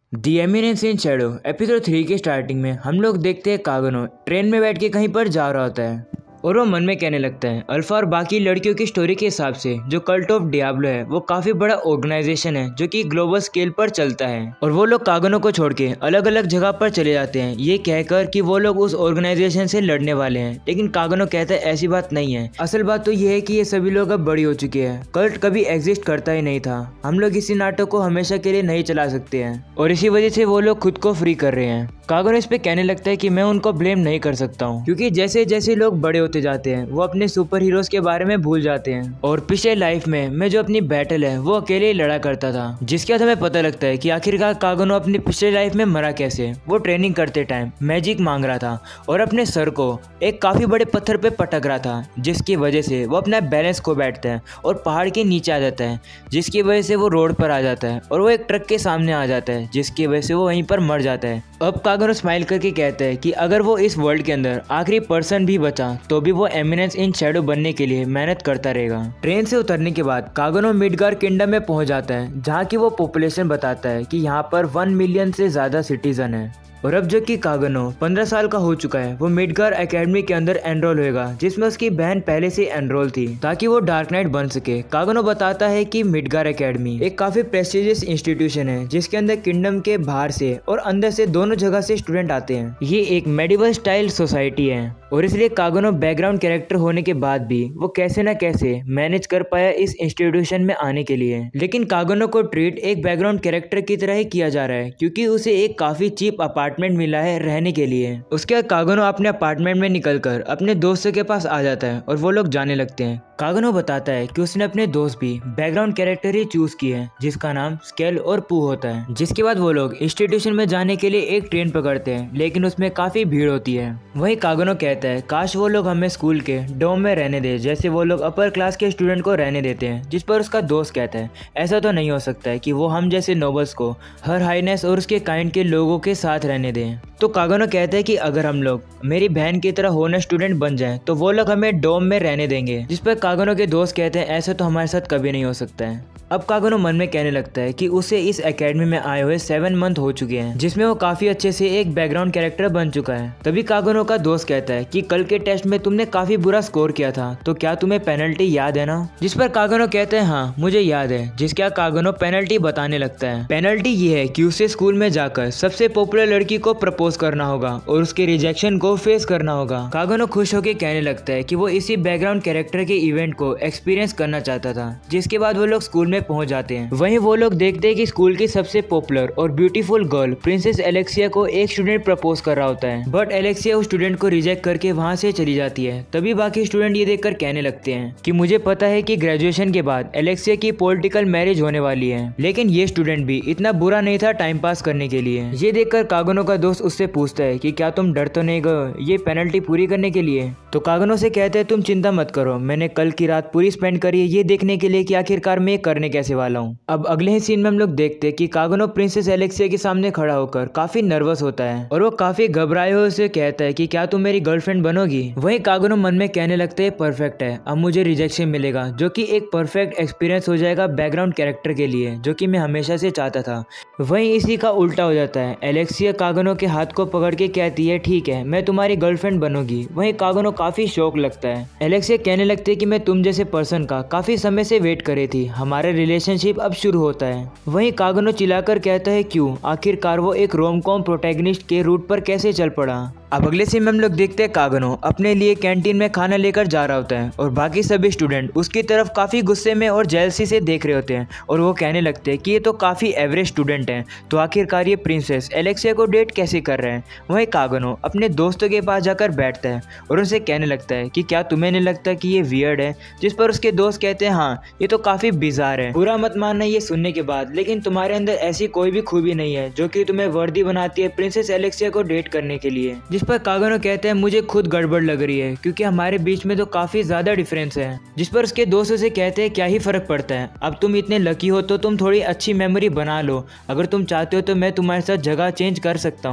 The eminence in shadow episode 3 के starting में हम लोग देखते हैं कागनो ट्रेन में बैठ के कहीं पर जा रहा होता है और वो मन में कहने लगता है अल्फा और बाकी लड़कियों की स्टोरी के हिसाब से जो कल्ट ऑफ डियाब्लो है वो काफी बड़ा ऑर्गेनाइजेशन है जो कि ग्लोबल स्केल पर चलता है और वो लोग कागनो को छोड़ के अलग अलग जगह पर चले जाते हैं ये कहकर कि वो लोग उस ऑर्गेनाइजेशन से लड़ने वाले हैं। लेकिन कागनो कहता है ऐसी बात नहीं है, असल बात तो ये है कि ये सभी लोग अब बड़ी हो चुके हैं, कल्ट कभी एग्जिस्ट करता ही नहीं था, हम लोग इसी नाटक को हमेशा के लिए नहीं चला सकते हैं और इसी वजह से वो लोग खुद को फ्री कर रहे हैं। कागनो इस पे कहने लगता है कि मैं उनको ब्लेम नहीं कर सकता हूँ क्योंकि जैसे जैसे लोग बड़े होते जाते हैं वो अपने सुपर हीरोज के बारे में भूल जाते हैं और पिछले लाइफ में मैं जो अपनी बैटल है वो अकेले ही लड़ा करता था, जिसके बाद हमें पता लगता है कि आखिरकार कागनो अपनी पिछले लाइफ में मरा कैसे। वो ट्रेनिंग करते टाइम मैजिक मांग रहा था और अपने सर को एक काफी बड़े पत्थर पे पटक रहा था जिसकी वजह से वो अपना बैलेंस खो बैठता है और पहाड़ के नीचे आ जाता है, जिसकी वजह से वो रोड पर आ जाता है और वो एक ट्रक के सामने आ जाता है जिसकी वजह से वो वहीं पर मर जाता है। अब कागनो स्माइल करके कहता है कि अगर वो इस वर्ल्ड के अंदर आखिरी पर्सन भी बचा तो भी वो एमिनेंस इन शैडो बनने के लिए मेहनत करता रहेगा। ट्रेन से उतरने के बाद कागनो मिडगार किंगडम में पहुंच जाता है जहां की वो पॉपुलेशन बताता है कि यहाँ पर 1 मिलियन से ज्यादा सिटीजन है और अब जब कि कागनो 15 साल का हो चुका है वो मिडगार एकेडमी के अंदर एनरोल होएगा जिसमें उसकी बहन पहले से एनरोल थी ताकि वो डार्क नाइट बन सके। कागनो बताता है कि मिडगार एकेडमी एक काफी प्रेस्टिजियस इंस्टीट्यूशन है जिसके अंदर किंगडम के बाहर से और अंदर से दोनों जगह से स्टूडेंट आते हैं। ये एक मेडिवल स्टाइल सोसाइटी है और इसलिए कागनो बैकग्राउंड कैरेक्टर होने के बाद भी वो कैसे न कैसे मैनेज कर पाया इस इंस्टीट्यूशन में आने के लिए। लेकिन कागनो को ट्रीट एक बैकग्राउंड कैरेक्टर की तरह ही किया जा रहा है क्योंकि उसे एक काफी चीप अपार्टमेंट मिला है रहने के लिए। उसके बाद कागनो अपने अपार्टमेंट में निकलकर अपने दोस्तों के पास आ जाता है और वो लोग जाने लगते हैं। कागनो बताता है कि उसने अपने दोस्त भी बैकग्राउंड कैरेक्टर ही चूज किए हैं जिसका नाम स्केल और पू होता है। जिसके बाद वो लोग इंस्टीट्यूशन में जाने के लिए एक ट्रेन पकड़ते हैं लेकिन उसमें काफी भीड़ होती है। वहीं कागनो कहता है काश वो लोग हमें स्कूल के डोम में रहने दे जैसे वो लोग अपर क्लास के स्टूडेंट को रहने देते हैं, जिस पर उसका दोस्त कहता है ऐसा तो नहीं हो सकता है कि वो हम जैसे नोबल्स को हर हाईनेस और उसके काइंड के लोगों के साथ रहने दें। तो कागनो कहता है कि अगर हम लोग मेरी बहन की तरह होने स्टूडेंट बन जाएं तो वो लोग हमें डोम में रहने देंगे, जिस पर कागनो के दोस्त कहते हैं ऐसा तो हमारे साथ कभी नहीं हो सकता है। अब कागनो मन में कहने लगता है कि उसे इस एकेडमी में आए हुए 7 मंथ हो चुके हैं जिसमें वो काफी अच्छे से एक बैकग्राउंड कैरेक्टर बन चुका है। तभी कागनो का दोस्त कहता है कि कल के टेस्ट में तुमने काफी बुरा स्कोर किया था तो क्या तुम्हें पेनल्टी याद है ना, जिस पर कागनो कहते हैं हाँ मुझे याद है, जिसका कागनो पेनल्टी बताने लगता है। पेनल्टी ये है कि उसे स्कूल में जाकर सबसे पॉपुलर लड़की को प्रपोज करना होगा और उसके रिजेक्शन को फेस करना होगा। कागनो खुश होकर कहने लगता है कि वो इसी बैकग्राउंड कैरेक्टर के इवेंट को एक्सपीरियंस करना चाहता था। जिसके बाद वो लोग स्कूल में पहुंच जाते हैं। वहीं वो लोग देखते हैं कि स्कूल की सबसे पॉपुलर और ब्यूटीफुल गर्ल प्रिंसेस एलेक्सिया को एक स्टूडेंट प्रपोज कर रहा होता है, बट एलेक्सिया उस स्टूडेंट को रिजेक्ट करके वहां से चली जाती है। तभी बाकी स्टूडेंट ये देखकर कहने लगते हैं कि मुझे पता है कि ग्रेजुएशन के बाद एलेक्सिया की पॉलिटिकल मैरिज होने वाली है, लेकिन ये स्टूडेंट भी इतना बुरा नहीं था टाइम पास करने के लिए। ये देखकर कागनो का दोस्त उससे पूछता है कि क्या तुम डर तो नहीं गए ये पेनल्टी पूरी करने के लिए। तो कागनो से कहते हैं तुम चिंता मत करो, मैंने कल की रात पूरी स्पेंड करी है ये देखने के लिए कि आखिरकार मैं करने कैसे वाला हूँ। अब अगले ही सीन में हम लोग देखते हैं कि कागनो प्रिंसेस एलेक्सिया के सामने खड़ा होकर काफी नर्वस होता है और वो काफी घबराए हुए उसे कहता है कि क्या तुम मेरी गर्लफ्रेंड बनोगी। वहीं कागनो मन में कहने लगता है परफेक्ट है, अब मुझे रिजेक्शन मिलेगा जो कि एक परफेक्ट एक्सपीरियंस हो जाएगा बैकग्राउंड कैरेक्टर के लिए जो कि मैं हमेशा से चाहता था। वहीं इसी का उल्टा हो जाता है, एलेक्सिया कागनो के हाथ को पकड़ के कहती है ठीक है मैं तुम्हारी गर्लफ्रेंड बनूंगी। वहीं कागनो काफी शौक लगता है। एलेक्सिया कहने लगती है कि मैं तुम जैसे पर्सन का काफी समय से वेट कर रही थी, हमारा रिलेशनशिप अब शुरू होता है। वहीं कागनो चिल्लाकर कहता है क्यों, आखिरकार वो एक रोम कॉम प्रोटैगनिस्ट के रूट पर कैसे चल पड़ा। अब अगले सीन में हम लोग देखते हैं कागनो अपने लिए कैंटीन में खाना लेकर जा रहा होता है और बाकी सभी स्टूडेंट उसकी तरफ काफी गुस्से में और जेलसी से देख रहे होते हैं और वो कहने लगते हैं कि ये तो काफी एवरेज स्टूडेंट हैं, तो आखिरकार ये प्रिंसेस एलेक्सिया को डेट कैसे कर रहे हैं। वहीं कागनो अपने दोस्तों के पास जाकर बैठता है और उनसे कहने लगता है कि क्या तुम्हें नहीं लगता कि ये वियर्ड है, जिस पर उसके दोस्त कहते हैं हाँ ये तो काफी बिजार है, बुरा मत मानना ये सुनने के बाद, लेकिन तुम्हारे अंदर ऐसी कोई भी खूबी नहीं है जो कि तुम्हें वर्दी बनाती है प्रिंसेस एलेक्सिया को डेट करने के लिए। जिस पर कागनो कहते हैं मुझे खुद गड़बड़ लग रही है क्योंकि हमारे बीच में तो काफी ज्यादा डिफरेंस है। जिस पर उसके दोस्त उसे कहते हैं क्या ही फर्क पड़ता है, अब तुम इतने लकी हो तो तुम थोड़ी अच्छी मेमोरी बना लो, अगर तुम चाहते हो तो मैं तुम्हारे साथ जगह चेंज कर सकता हूँ।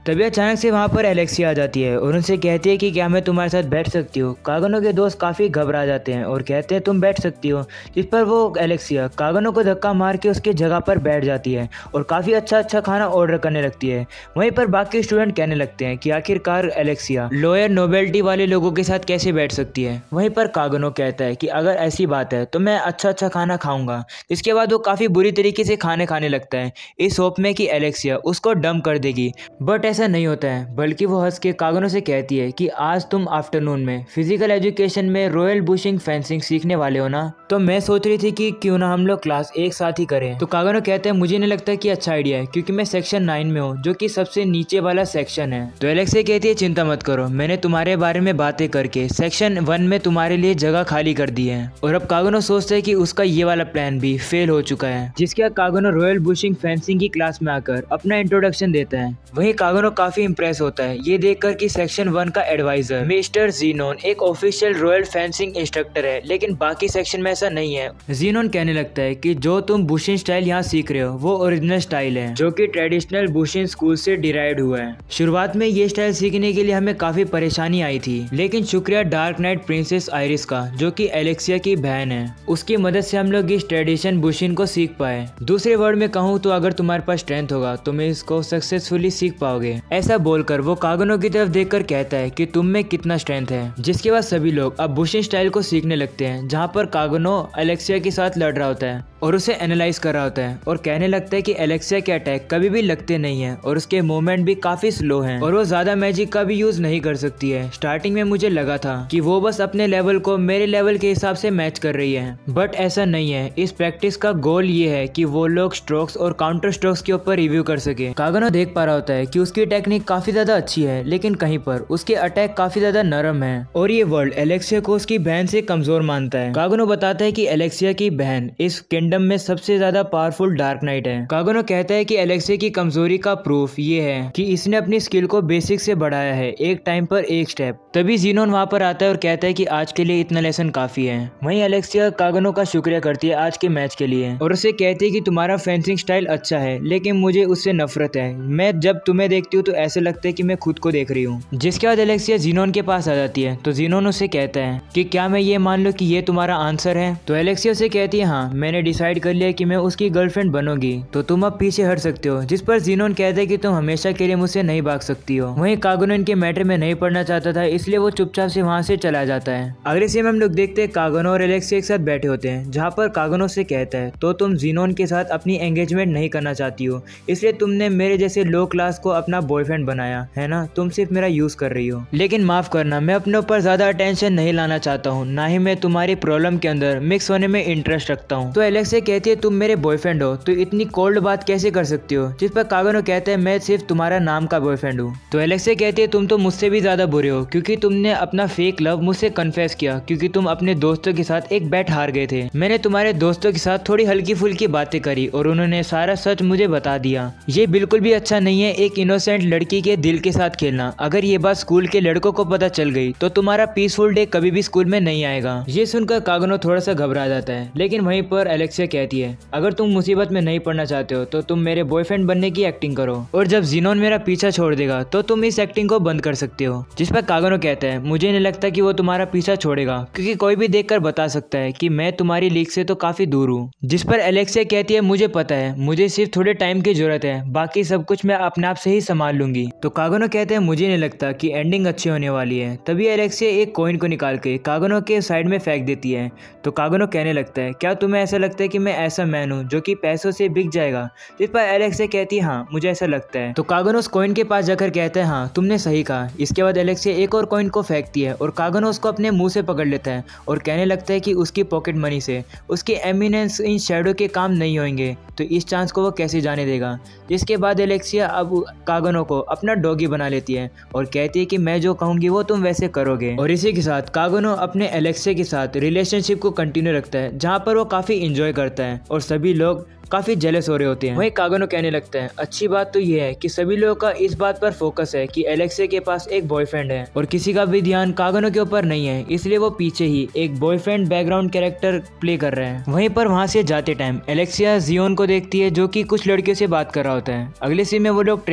तभी अचानक से वहाँ पर एलेक्सिया आ जाती है और उनसे कहती है कि क्या मैं तुम्हारे साथ बैठ सकती हूँ। कागनो के दोस्त काफ़ी घबरा जाते हैं और कहते हैं तुम बैठ सकती हो, जिस पर वो एलेक्सिया कागनो को धक्का मार के उसकी जगह पर बैठ जाती है और काफ़ी अच्छा खाना ऑर्डर करने लगती है। वहीं पर बाकी स्टूडेंट कहने लगते हैं कि आखिरकार एलेक्सिया लोअर नोबेलिटी वाले लोगों के साथ कैसे बैठ सकती है। वहीं पर कागनो कहता है कि अगर ऐसी बात है तो मैं अच्छा खाना खाऊंगा। इसके बाद वो काफ़ी बुरी तरीके से खाने लगता है इस होप में कि एलेक्सिया उसको डंप कर देगी, बट ऐसा नहीं होता है, बल्कि वो हंस के कागनो से कहती है कि आज तुम आफ्टरनून में फिजिकल एजुकेशन में रॉयल बुशिंग फेंसिंग सीखने वाले हो ना, तो मैं सोच रही थी कि क्यों ना हम लोग क्लास एक साथ ही करें। तो कागनो कहते हैं मुझे नहीं लगता कि अच्छा आइडिया है, क्योंकि मैं सेक्शन 9 में हूँ जो कि सबसे नीचे वाला सेक्शन है। तो एलेक्सिया कहती है चिंता मत करो, मैंने तुम्हारे बारे में बातें करके सेक्शन 1 में तुम्हारे लिए जगह खाली कर दी है। और अब कागनो सोचता है कि उसका ये वाला प्लान भी फेल हो चुका है, जिसके बाद कागनो रॉयल बुशिंग फेंसिंग की क्लास में आकर अपना इंट्रोडक्शन देता है। वहीं कागनो काफी इंप्रेस होता है ये देखकर कि सेक्शन 1 का एडवाइजर मिस्टर ज़ीनोन एक ऑफिशियल रॉयल फेंसिंग इंस्ट्रक्टर है, लेकिन बाकी सेक्शन में ऐसा नहीं है। ज़ीनोन कहने लगता है कि जो तुम बुशिन स्टाइल यहाँ सीख रहे हो वो ओरिजिनल स्टाइल है, जो कि ट्रेडिशनल बुशिन स्कूल से डिराइव्ड हुआ है। शुरुआत में ये स्टाइल सीखने के लिए हमें काफी परेशानी आई थी, लेकिन शुक्रिया डार्क नाइट प्रिंसेस आइरिस का, जो कि एलेक्सिया की बहन है, उसकी मदद से हम लोग इस ट्रेडिशन बुशिन को सीख पाए। दूसरे वर्ड में कहूँ तो अगर तुम्हारे पास स्ट्रेंथ होगा तो मैं इसको सक्सेसफुली सीख पाओगे। ऐसा बोलकर वो कागनो की तरफ देखकर कहता है कि तुम में कितना स्ट्रेंथ है। जिसके बाद सभी लोग अब बुशिन स्टाइल को सीखने लगते हैं, जहाँ पर कागनो एलेक्सिया के साथ लड़ रहा होता है और उसे एनालाइज कर रहा होता है और कहने लगता है कि एलेक्सिया के अटैक कभी भी लगते नहीं है और उसके मूवमेंट भी काफी स्लो हैं और वो ज्यादा मैजिक का भी यूज नहीं कर सकती है। स्टार्टिंग में मुझे लगा था कि वो बस अपने लेवल को मेरे लेवल के हिसाब से मैच कर रही है, बट ऐसा नहीं है। इस प्रैक्टिस का गोल ये है कि वो लोग स्ट्रोक्स और काउंटर स्ट्रोक्स के ऊपर रिव्यू कर सके। कागनो देख पा रहा होता है कि उसकी टेक्निक काफी ज्यादा अच्छी है, लेकिन कहीं पर उसके अटैक काफी ज्यादा नरम है और ये वर्ल्ड एलेक्सिया को उसकी बहन से कमजोर मानता है। कागनो बताता है कि एलेक्सिया की बहन इस किंगडम में सबसे ज्यादा पावरफुल डार्क नाइट है। कागनो कहता है कि एलेक्सिया की कमजोरी का प्रूफ ये है कि इसने अपनी स्किल को बेसिक से बढ़ाया है, एक टाइम पर एक स्टेप। तभी ज़ीनोन वहां पर आता है और कहता है कि आज के लिए इतना लेसन काफी है। वहीं एलेक्सिया कागनो का शुक्रिया करती है आज के मैच के लिए और उसे कहती है कि तुम्हारा फेंसिंग स्टाइल अच्छा है, लेकिन मुझे उससे नफरत है। मैं जब तुम्हें देखती हूँ तो ऐसे लगता है कि मैं खुद को देख रही हूँ। जिसके बाद एलेक्सिया ज़ीनोन के पास आ जाती है तो ज़ीनोन उसे कहता है कि क्या मैं ये मान लूं कि ये तुम्हारा आंसर है। तो एलेक्सिया उसे कहती है हाँ, मैंने डिसाइड कर लिया कि मैं उसकी गर्लफ्रेंड बनूंगी, तो तुम अब पीछे हट सकते हो। जिस पर ज़ीनोन कहता है कि तुम हमेशा के लिए मुझसे नहीं भाग सकती हो। वहीं कागनो इनके मैटर में नहीं पढ़ना चाहता था, इसलिए वो चुपचाप से वहां से चला जाता है। अगले सीन में हम लोग देखते हैं कागनो और एलेक्सिया एक साथ बैठे होते हैं, जहाँ पर कागनो से कहता है तो तुम ज़ीनोन के साथ अपनी एंगेजमेंट नहीं करना चाहती हो, इसलिए तुमने मेरे जैसे लो क्लास को अपना बॉयफ्रेंड बनाया है ना, तुम सिर्फ मेरा यूज कर रही हो। लेकिन माफ करना, मैं अपने ऊपर ज्यादा अटेंशन नहीं लाना चाहता हूँ, ना ही मैं तुम्हारी प्रॉब्लम के अंदर मिक्स होने में इंटरेस्ट रखता हूँ। तो एलेक्सिया कहती है तुम मेरे बॉयफ्रेंड हो तो इतनी कोल्ड बात कैसे कर सकती हो। जिस पर कागनो कहते हैं मैं सिर्फ तुम्हारा नाम का बॉयफ्रेंड हूँ। तो एलेक्सिया कहती है तुम तो मुझसे भी ज्यादा बुरे हो, क्योंकि तुमने अपना फेक लव मुझसे कन्फेस किया, क्योंकि तुम अपने दोस्तों के साथ एक बैट हार गए थे। मैंने तुम्हारे दोस्तों के साथ थोड़ी हल्की फुल्की बातें करी और उन्होंने सारा सच मुझे बता दिया। ये बिल्कुल भी अच्छा नहीं है एक इनोसेंट लड़की के दिल के साथ खेलना। अगर ये बात स्कूल के लड़कों को पता चल गई तो तुम्हारा पीसफुल डे कभी भी स्कूल में नहीं आएगा। ये सुनकर कागनो थोड़ा सा घबरा जाता है, लेकिन वहीं पर एलेक्सिया कहती है अगर तुम मुसीबत में नहीं पड़ना चाहते हो तो तुम मेरे बॉयफ्रेंड बनने की एक्टिंग करो, और जब ज़ीनोन मेरा पीछा छोड़ देगा तो तुम इस एक्टिंग को बंद कर सकते हो। जिस पर कागनो कहता है मुझे नहीं लगता कि वो तुम्हारा पीछा छोड़ेगा, क्योंकि कोई भी देखकर बता सकता है कि मैं तुम्हारी लीग से तो काफी दूर हूँ। जिस पर एलेक्सिया कहती है मुझे पता है, मुझे सिर्फ थोड़े टाइम की जरूरत है, बाकी सब कुछ मैं अपने आप से ही संभाल लूंगी। तो कागनो कहते हैं मुझे नहीं लगता कि एंडिंग अच्छी होने वाली है। तभी एलेक्सिया एक कॉइन को निकाल के कागनो के साइड में फेंक देती है। तो कागनो कहने लगता है क्या तुम्हें ऐसा लगता है कि मैं ऐसा मैन हूँ जो कि पैसों से बिक जाएगा। जिस पर एलेक्सिया कहती है हाँ मुझे ऐसा लगता है। तो कागनो उस कॉइन के पास जाकर कहता है हाँ तुमने सही कहा। इसके बाद एलेक्सिया एक और कॉइन को फेंकती है और कागनो उसको अपने मुंह से पकड़ लेता है और कहने लगता है कि उसकी पॉकेट मनी से उसके एमिनेंस इन शैडो के काम नहीं होंगे, तो इस चांस को वो कैसे जाने देगा। जिसके बाद एलेक्सिया अब कागनो को अपना डॉगी बना लेती है और कहती है कि मैं जो कहूंगी वो तुम वैसे करोगे। और इसी के साथ कागनो अपने एलेक्सिया के साथ रिलेशनशिप को कंटिन्यू रखता है, जहाँ पर वो काफी इंजॉय करता है और सभी लोग काफी जेलस हो रहे होते हैं। वहीं कागनो कहने लगता है अच्छी बात तो ये है कि सभी लोगों का इस बात पर फोकस है कि एलेक्सिया के पास एक बॉयफ्रेंड है और किसी का भी ध्यान कागनो के ऊपर नहीं है, इसलिए वो पीछे ही एक बॉयफ्रेंड बैकग्राउंड कैरेक्टर प्ले कर रहे हैं। वहीं पर वहां से जाते टाइम एलेक्सिया ज़ीनोन को देखती है जो कि कुछ लड़कियों से बात कर रहा होता है। अगले सीन में वो लोग ट्रेन में बैठे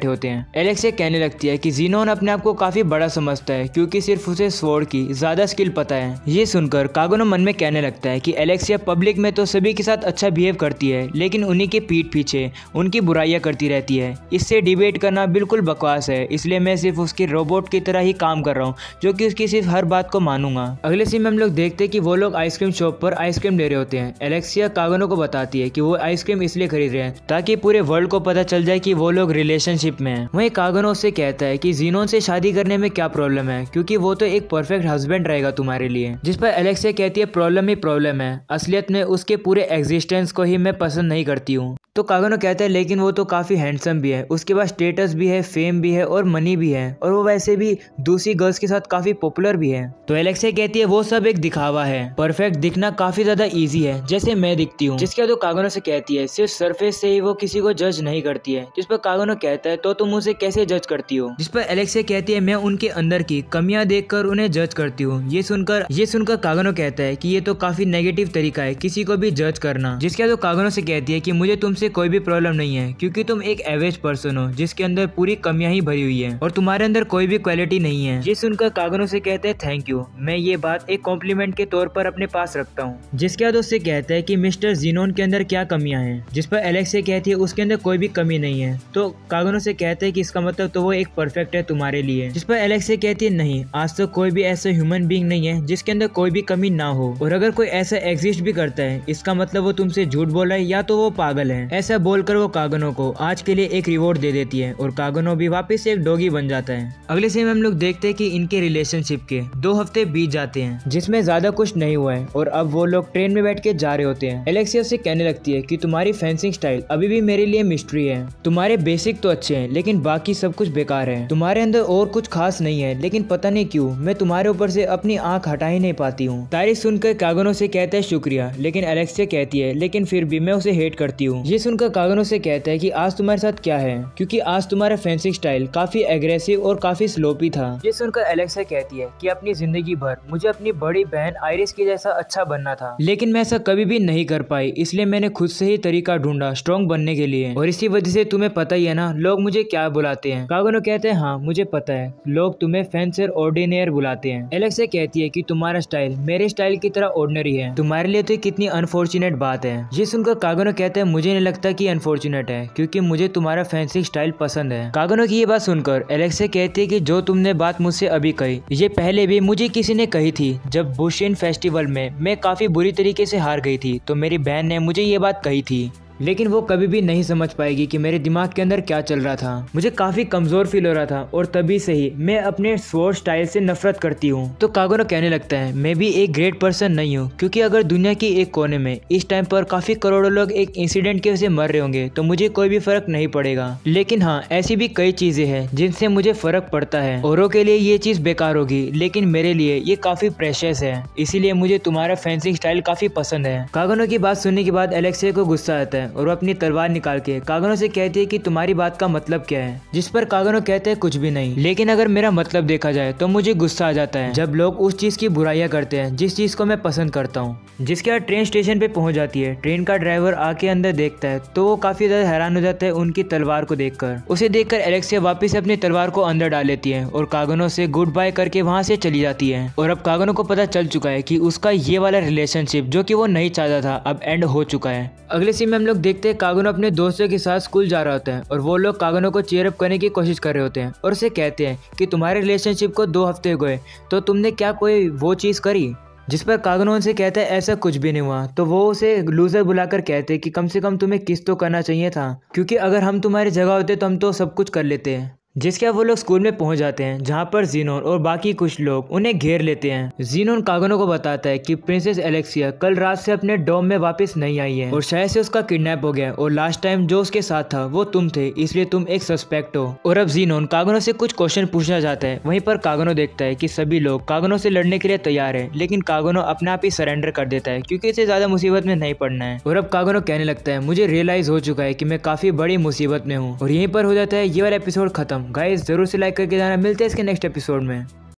बैठे होते हैं। एलेक्सिया कहने लगती है कि ज़ीनोन अपने आप को काफी बड़ा समझता है क्योंकि सिर्फ उसे स्वॉर्ड की ज्यादा स्किल पता है। ये सुनकर कागुनो मन में कहने लगता है कि एलेक्सिया पब्लिक में तो सभी के साथ अच्छा बिहेव करती है लेकिन उन्हीं के पीठ पीछे उनकी बुराइयां करती रहती है। इससे डिबेट करना बिल्कुल बकवास है, इसलिए मैं सिर्फ उसके रोबोट की तरह ही काम कर रहा हूँ जो कि उसकी सिर्फ हर बात को मानूंगा। अगले सीन में हम लोग देखते हैं कि वो लोग आइसक्रीम शॉप पर आइसक्रीम ले रहे होते हैं। एलेक्सिया कागुनो को बताती है कि वो आइसक्रीम इसलिए खरीद रहे हैं ताकि पूरे वर्ल्ड को पता चल जाए कि वो लोग रिलेशनशिप में हैं। वहीं कागुनो उससे कहता है कि ज़ीनोन से शादी करने में क्या प्रॉब्लम है क्योंकि वो तो एक परफेक्ट हस्बैंड रहेगा तुम्हारे लिए। जिस पर एलेक्सिया कहती है प्रॉब्लम ही प्रॉब्लम है, असलियत में उसके पूरे एग्जिस्टेंस को ही मैं पसंद नहीं करती हूँ। तो कागुनो कहता है लेकिन वो तो काफी हैंडसम भी है, उसके पास स्टेटस भी है, फेम भी है और मनी भी है और वो वैसे भी दूसरी गर्ल्स के साथ काफी पॉपुलर भी है। तो एलेक्सिया कहती है वो सब एक दिखावा है, परफेक्ट दिखना काफी ज्यादा इजी है जैसे मैं दिखती हूँ। जिसके बाद वो कागुनो से कहती है सिर्फ सरफेस से ही वो किसी को जज नहीं करती है। जिस पर कागुनो कहता है तो तुम उसे कैसे जज करती हो। जिस पर एलेक्सिया कहती है मैं उनके अंदर की कमियां देखकर उन्हें जज करती हूँ। ये सुनकर कागुनो कहता है कि ये तो काफी नेगेटिव तरीका है किसी को भी जज करना। जिसके बाद वो कागुनो से कहती है कि मुझे तुमसे कोई भी प्रॉब्लम नहीं है क्योंकि तुम एक एवरेज पर्सन हो जिसके अंदर पूरी कमियां ही भरी हुई है और तुम्हारे अंदर कोई भी क्वालिटी नहीं है। ये सुनकर कागुनो से कहते हैं थैंक यू, मैं ये बात एक कॉम्प्लीमेंट के तौर पर अपने पास रखता हूँ। जिसके बाद उससे कहता है कि मिस्टर ज़ीनोन के अंदर क्या कमियां हैं। जिस पर एलेक्सिया कहती है उसके अंदर कोई भी कमी नहीं है। तो कागुनो से कहते हैं कि इसका मतलब तो वो एक परफेक्ट है तुम्हारे लिए। जिस पर एलेक्सिया कहती है नहीं, आज तो कोई भी ऐसा ह्यूमन बीइंग नहीं है जिसके अंदर कोई भी कमी ना हो और अगर कोई ऐसा एग्जिस्ट भी करता है इसका मतलब वो तुमसे झूठ बोल रहा है या तो वो पागल है। ऐसा बोलकर वो कागुनो को आज के लिए एक रिवॉर्ड दे देती है और कागुनो भी वापस से एक डॉगी बन जाता है। अगले सीन में हम लोग देखते हैं कि इनके रिलेशनशिप के 2 हफ्ते बीत जाते हैं जिसमें ज्यादा कुछ नहीं हुआ है और अब वो लोग ट्रेन में बैठ के जा रहे होते हैं। एलेक्सिया से कहने लगती है कि तुम्हारी फेंसिंग स्टाइल अभी भी मेरे लिए मिस्ट्री है। तुम्हारे बेसिक तो अच्छे हैं लेकिन बाकी सब कुछ बेकार है। तुम्हारे अंदर और कुछ खास नहीं है लेकिन पता नहीं क्यों मैं तुम्हारे ऊपर से अपनी आंख हटा ही नहीं पाती हूँ। तारीफ सुनकर कागुनो से कहता है शुक्रिया, लेकिन एलेक्सिया कहती है लेकिन फिर भी मैं उसे हेट करती हूँ। ये सुनकर कागुनो से कहता है कि आज तुम्हारे साथ क्या है क्योंकि आज तुम्हारा फेंसिंग स्टाइल काफी एग्रेसिव और काफी स्लोपी था। ये सुनकर एलेक्सिया कहती है कि अपनी जिंदगी भर मुझे अपनी बड़ी बहन आयरिस की जैसा अच्छा बनना था लेकिन मैं ऐसा कभी भी नहीं कर पाई, इसलिए मैंने खुद से ही तरीका ढूंढा स्ट्रॉन्ग बनने के लिए और इसी वजह से तुम्हें पता ही है ना लोग मुझे क्या बुलाते हैं। कागुनो कहते हैं हाँ मुझे पता है, लोग तुम्हें फेंसर ऑर्डिनेयर बुलाते हैं। एलेक्सिया कहती है कि तुम्हारा स्टाइल मेरे स्टाइल की तरह ऑर्डिनरी है, तुम्हारे लिए तो कितनी अनफॉर्चुनेट बात है। ये सुनकर कागुनो कहते हैं मुझे नहीं लगता कि अनफॉर्चुनेट है क्योंकि मुझे तुम्हारा फेंसिंग स्टाइल पसंद है। कागुनो की ये बात सुनकर एलेक्सिया कहती है कि जो तुमने बात मुझसे अभी कही ये पहले भी मुझे किसी ने कही थी। जब बुशिन फेस्टिवल में मैं काफी बुरी तरीके से हार गई थी तो मेरी बहन ने मुझे ये बात कही थी, लेकिन वो कभी भी नहीं समझ पाएगी कि मेरे दिमाग के अंदर क्या चल रहा था। मुझे काफी कमजोर फील हो रहा था और तभी से ही मैं अपने स्वॉर्ड स्टाइल से नफरत करती हूँ। तो कागुनो कहने लगता है मैं भी एक ग्रेट पर्सन नहीं हूँ क्योंकि अगर दुनिया की एक कोने में इस टाइम पर काफी करोड़ों लोग एक इंसिडेंट की वजह से मर रहे होंगे तो मुझे कोई भी फर्क नहीं पड़ेगा, लेकिन हाँ ऐसी भी कई चीजें हैं जिनसे मुझे फर्क पड़ता है। औरों के लिए ये चीज बेकार होगी लेकिन मेरे लिए ये काफी प्रेशियस है, इसीलिए मुझे तुम्हारा फेंसिंग स्टाइल काफी पसंद है। कागुनो की बात सुनने के बाद एलेक्सिया को गुस्सा आता है और वो अपनी तलवार निकाल के कागुनो से कहती है कि तुम्हारी बात का मतलब क्या है। जिस पर कागुनो कहते हैं कुछ भी नहीं, लेकिन अगर मेरा मतलब देखा जाए तो मुझे गुस्सा आ जाता है जब लोग उस चीज की बुराइयां करते हैं जिस चीज को मैं पसंद करता हूँ। जिसके बाद ट्रेन स्टेशन पे पहुंच जाती है। ट्रेन का ड्राइवर आके अंदर देखता है तो वो काफी ज्यादा हैरान हो जाता है उनकी तलवार को देखकर। उसे देखकर एलेक्सिया वापस अपनी तलवार को अंदर डाल लेती है और कागुनो से गुड बाय करके वहां से चली जाती है। और अब कागुनो को पता चल चुका है कि उसका ये वाला रिलेशनशिप जो कि वो नहीं चाहता था अब एंड हो चुका है। अगले सीन में हम लोग देखते हैं कागुनो अपने दोस्तों के साथ स्कूल जा रहा होता है और वो लोग कागुनो को चीयर अप करने की कोशिश कर रहे होते हैं और उसे कहते हैं कि तुम्हारे रिलेशनशिप को 2 हफ्ते हो गए तो तुमने क्या कोई वो चीज करी। जिस पर कागुनो उनसे कहता है ऐसा कुछ भी नहीं हुआ। तो वो उसे लूजर बुलाकर कहते हैं कि कम से कम तुम्हें किस तो करना चाहिए था क्योंकि अगर हम तुम्हारी जगह होते तो हम तो सब कुछ कर लेते हैं। जिसके वो लोग स्कूल में पहुंच जाते हैं जहां पर ज़ीनोन और बाकी कुछ लोग उन्हें घेर लेते हैं। ज़ीनोन कागुनो को बताता है कि प्रिंसेस एलेक्सिया कल रात से अपने डोम में वापस नहीं आई है और शायद से उसका किडनैप हो गया और लास्ट टाइम जो उसके साथ था वो तुम थे, इसलिए तुम एक सस्पेक्ट हो। और अब ज़ीनोन कागुनो से कुछ क्वेश्चन पूछना चाहता है। वहीं पर कागुनो देखता है कि सभी लोग कागुनो से लड़ने के लिए तैयार है, लेकिन कागुनो अपने आप ही सरेंडर कर देता है क्योंकि इसे ज्यादा मुसीबत में नहीं पड़ना है। और अब कागुनो कहने लगता है मुझे रियलाइज हो चुका है कि मैं काफी बड़ी मुसीबत में हूँ। और यहीं पर हो जाता है ये वाला एपिसोड खत्म। गाइस जरूर से लाइक करके जाना। मिलते हैं इसके नेक्स्ट एपिसोड में।